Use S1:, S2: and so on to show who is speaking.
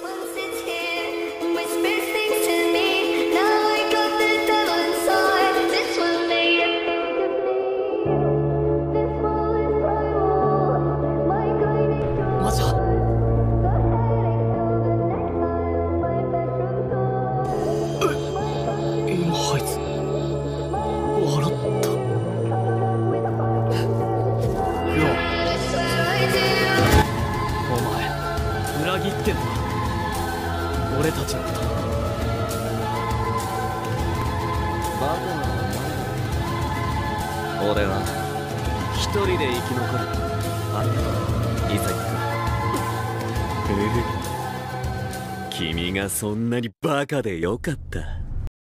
S1: 裏切ってんのは俺たちのこと。バカなお前。俺は一人で生き残る。ありがとう、イサキ君。君がそんなにバカでよかった。